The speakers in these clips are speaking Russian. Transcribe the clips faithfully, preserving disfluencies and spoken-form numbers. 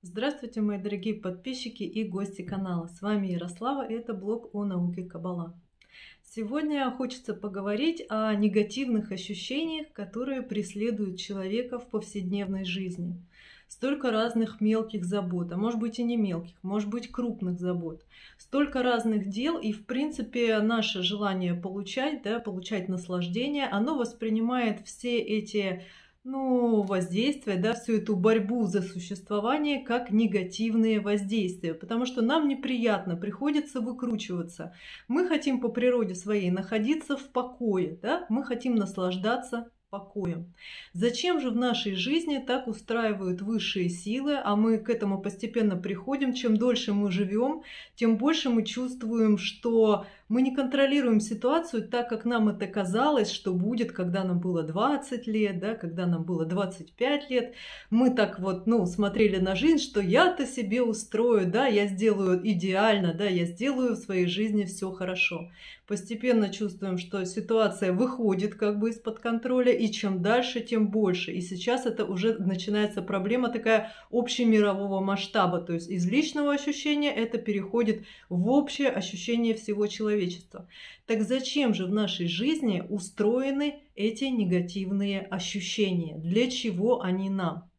Здравствуйте, мои дорогие подписчики и гости канала. С вами Ярослава, и это блог о науке Каббала. Сегодня хочется поговорить о негативных ощущениях, которые преследуют человека в повседневной жизни. Столько разных мелких забот, а может быть и не мелких, может быть крупных забот. Столько разных дел, и в принципе наше желание получать, да, получать наслаждение, оно воспринимает все эти ну, воздействия, да, всю эту борьбу за существование как негативные воздействия, потому что нам неприятно, приходится выкручиваться. Мы хотим по природе своей находиться в покое, да, мы хотим наслаждаться покоем. Зачем же в нашей жизни так устраивают высшие силы, а мы к этому постепенно приходим? Чем дольше мы живем, тем больше мы чувствуем, что мы не контролируем ситуацию так, как нам это казалось, что будет, когда нам было двадцать лет, да, когда нам было двадцать пять лет. Мы так вот, ну, смотрели на жизнь, что я-то себе устрою, да, я сделаю идеально, да, я сделаю в своей жизни все хорошо. Постепенно чувствуем, что ситуация выходит как бы из-под контроля, и чем дальше, тем больше. И сейчас это уже начинается проблема такая общемирового масштаба, то есть из личного ощущения это переходит в общее ощущение всего человечества. Так зачем же в нашей жизни устроены эти негативные ощущения? Для чего они нам?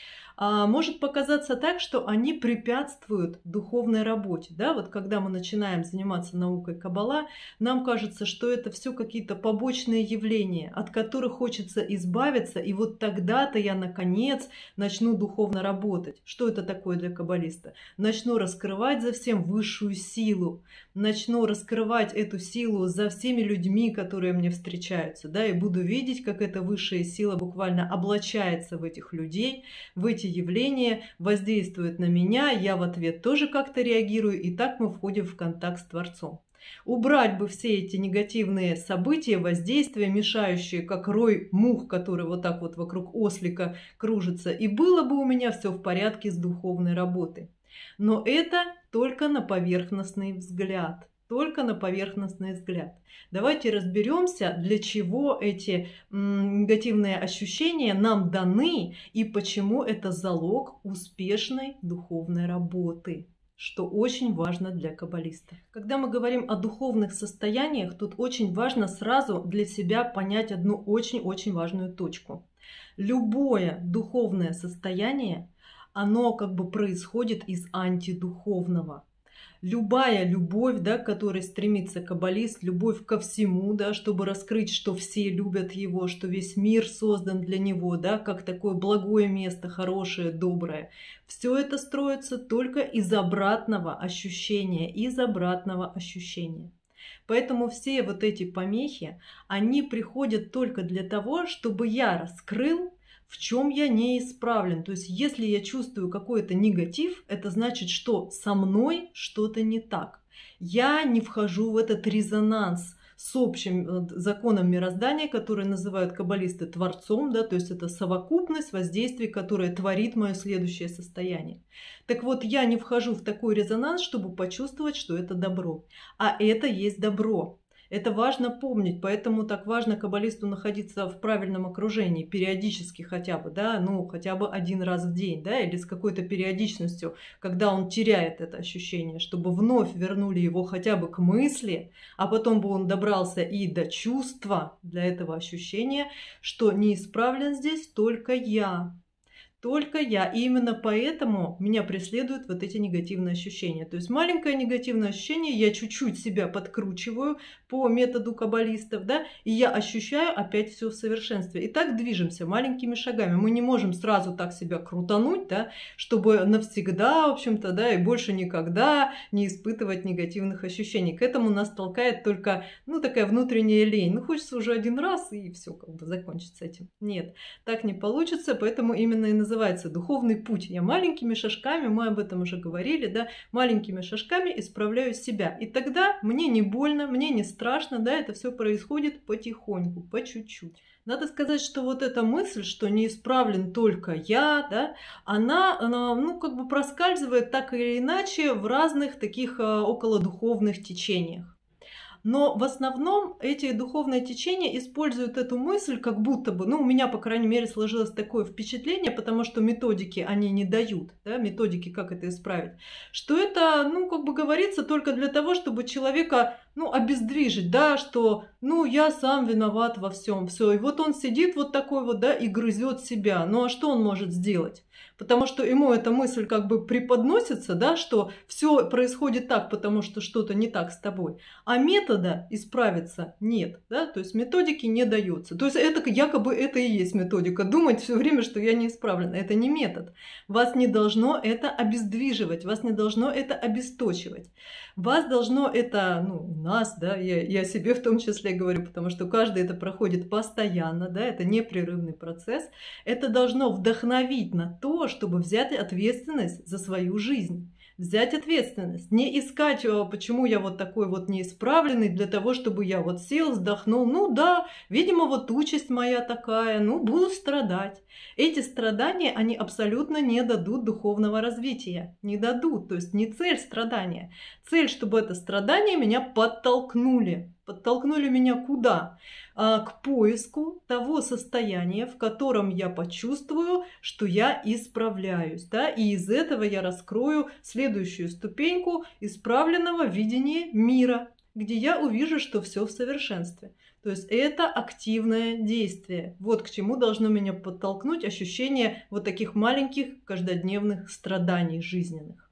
А может показаться так, что они препятствуют духовной работе. Да? Вот когда мы начинаем заниматься наукой Каббала, нам кажется, что это все какие-то побочные явления, от которых хочется избавиться, и вот тогда-то я, наконец, начну духовно работать. Что это такое для каббалиста? Начну раскрывать за всем высшую силу, начну раскрывать эту силу за всеми людьми, которые мне встречаются, да, и буду видеть, как эта высшая сила буквально облачается в этих людей, в эти явления, воздействуют на меня, я в ответ тоже как-то реагирую, и так мы входим в контакт с Творцом. Убрать бы все эти негативные события, воздействия, мешающие, как рой мух, который вот так вот вокруг ослика кружится, и было бы у меня все в порядке с духовной работой. Но это только на поверхностный взгляд. Только на поверхностный взгляд. Давайте разберемся, для чего эти м, негативные ощущения нам даны и почему это залог успешной духовной работы, что очень важно для каббалиста. Когда мы говорим о духовных состояниях, тут очень важно сразу для себя понять одну очень-очень важную точку. Любое духовное состояние, оно как бы происходит из антидуховного. Любая любовь, да, к которой стремится каббалист, любовь ко всему, да, чтобы раскрыть, что все любят его, что весь мир создан для него, да, как такое благое место, хорошее, доброе. Все это строится только из обратного ощущения, из обратного ощущения. Поэтому все вот эти помехи, они приходят только для того, чтобы я раскрыл, в чем я неисправлен. То есть, если я чувствую какой-то негатив, это значит, что со мной что-то не так. Я не вхожу в этот резонанс с общим законом мироздания, который называют каббалисты Творцом, да, то есть это совокупность воздействий, которая творит мое следующее состояние. Так вот, я не вхожу в такой резонанс, чтобы почувствовать, что это добро. А это есть добро. Это важно помнить, поэтому так важно каббалисту находиться в правильном окружении, периодически хотя бы, да, ну хотя бы один раз в день, да, или с какой-то периодичностью, когда он теряет это ощущение, чтобы вновь вернули его хотя бы к мысли, а потом бы он добрался и до чувства, для этого ощущения, что неисправлен здесь только я. Только я. И именно поэтому меня преследуют вот эти негативные ощущения. То есть маленькое негативное ощущение, я чуть-чуть себя подкручиваю по методу каббалистов, да, и я ощущаю опять все в совершенстве. И так движемся маленькими шагами. Мы не можем сразу так себя крутануть, да, чтобы навсегда, в общем-то, да, и больше никогда не испытывать негативных ощущений. К этому нас толкает только, ну, такая внутренняя лень. Ну, хочется уже один раз, и все, как бы закончить с этим. Нет, так не получится, поэтому именно и называется называется духовный путь. Я маленькими шажками, мы об этом уже говорили, да, маленькими шажками исправляю себя. И тогда мне не больно, мне не страшно, да, это все происходит потихоньку, по чуть-чуть. Надо сказать, что вот эта мысль, что не исправлен только я, да, она, она, ну, как бы проскальзывает так или иначе в разных таких околодуховных течениях. Но в основном эти духовные течения используют эту мысль, как будто бы, ну, у меня, по крайней мере, сложилось такое впечатление, потому что методики они не дают, да, методики, как это исправить, что это, ну, как бы говорится только для того, чтобы человека, ну, обездвижить, да, что, ну, я сам виноват во всем, все, и вот он сидит вот такой вот, да, и грызет себя, ну, а что он может сделать? Потому что ему эта мысль как бы преподносится, да, что все происходит так, потому что что-то не так с тобой. А метода исправиться нет, да, то есть методики не дается. То есть это якобы это и есть методика. Думать все время, что я не исправлена. Это не метод. Вас не должно это обездвиживать, вас не должно это обесточивать. Вас должно это, ну, у нас, да, я, я себе в том числе говорю, потому что каждый это проходит постоянно, да, это непрерывный процесс. Это должно вдохновить на то, чтобы взять ответственность за свою жизнь. Взять ответственность, не искать, почему я вот такой вот неисправленный, для того, чтобы я вот сел, вздохнул, ну да, видимо, вот участь моя такая, ну, буду страдать. Эти страдания, они абсолютно не дадут духовного развития, не дадут, то есть не цель страдания. Цель, чтобы это страдание меня подтолкнули. Подтолкнули меня куда? К поиску того состояния, в котором я почувствую, что я исправляюсь. Да? И из этого я раскрою следующую ступеньку исправленного видения мира, где я увижу, что все в совершенстве. То есть это активное действие. Вот к чему должно меня подтолкнуть ощущение вот таких маленьких каждодневных страданий жизненных.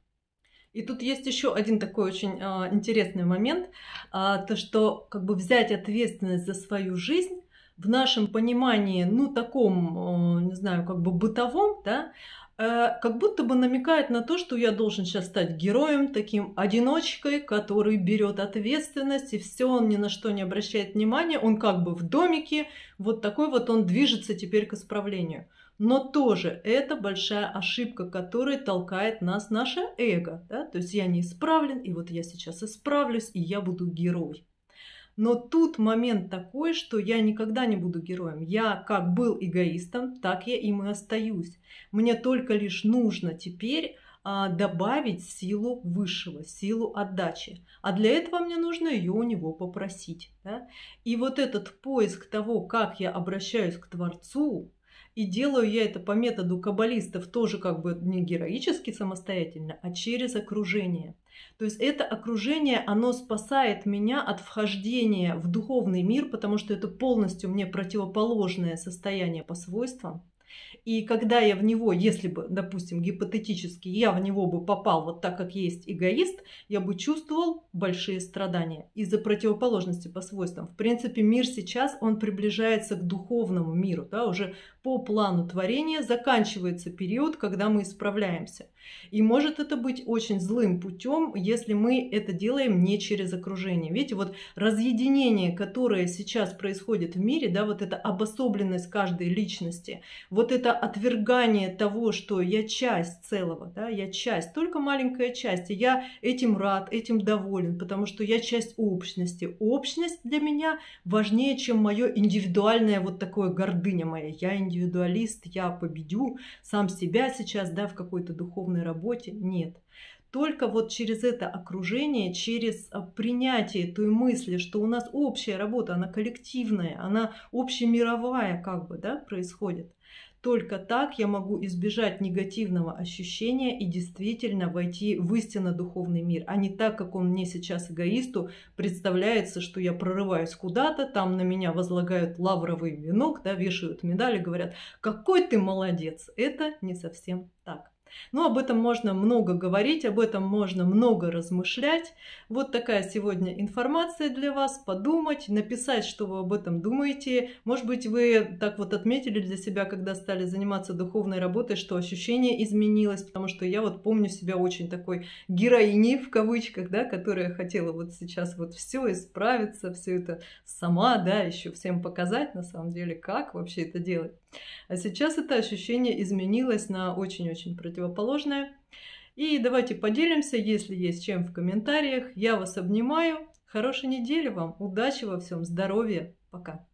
И тут есть еще один такой очень а, интересный момент, а, то что как бы взять ответственность за свою жизнь в нашем понимании, ну таком, а, не знаю, как бы бытовом, да, а, как будто бы намекает на то, что я должен сейчас стать героем, таким одиночкой, который берет ответственность и все, он ни на что не обращает внимания, он как бы в домике, вот такой вот он движется теперь к исправлению. Но тоже это большая ошибка, которая толкает нас наше эго. Да? То есть я не исправлен, и вот я сейчас исправлюсь, и я буду герой. Но тут момент такой, что я никогда не буду героем. Я как был эгоистом, так я им и остаюсь. Мне только лишь нужно теперь а, добавить силу высшего, силу отдачи. А для этого мне нужно ее у него попросить. Да? И вот этот поиск того, как я обращаюсь к Творцу, и делаю я это по методу каббалистов тоже как бы не героически самостоятельно, а через окружение. То есть это окружение, оно спасает меня от вхождения в духовный мир, потому что это полностью мне противоположное состояние по свойствам. И когда я в него, если бы, допустим, гипотетически, я в него бы попал вот так, как есть эгоист, я бы чувствовал большие страдания из-за противоположности по свойствам. В принципе, мир сейчас, он приближается к духовному миру, да, уже по плану творения заканчивается период, когда мы исправляемся. И может это быть очень злым путем, если мы это делаем не через окружение. Видите, вот разъединение, которое сейчас происходит в мире, да, вот эта обособленность каждой личности, вот это отвергание того, что я часть целого, да, я часть, только маленькая часть, и я этим рад, этим доволен, потому что я часть общности. Общность для меня важнее, чем мое индивидуальное вот такое гордыня моя. Я индивидуалист, я победю сам себя сейчас, да, в какой-то духовной работе. Нет. Только вот через это окружение, через принятие той мысли, что у нас общая работа, она коллективная, она общемировая как бы, да, происходит. Только так я могу избежать негативного ощущения и действительно войти в истинно духовный мир, а не так, как он мне сейчас, эгоисту, представляется, что я прорываюсь куда-то, там на меня возлагают лавровый венок, да, вешают медали, говорят, какой ты молодец. Это не совсем так. Но об этом можно много говорить, об этом можно много размышлять. Вот такая сегодня информация для вас. Подумать, написать, что вы об этом думаете. Может быть, вы так вот отметили для себя, когда стали заниматься духовной работой, что ощущение изменилось, потому что я вот помню себя очень такой героиней, в кавычках, да, которая хотела вот сейчас вот все исправиться, все это сама, да, еще всем показать, на самом деле, как вообще это делать. А сейчас это ощущение изменилось на очень-очень противоположное. И давайте поделимся, если есть чем, в комментариях. Я вас обнимаю. Хорошей недели вам, удачи во всем, здоровья. Пока.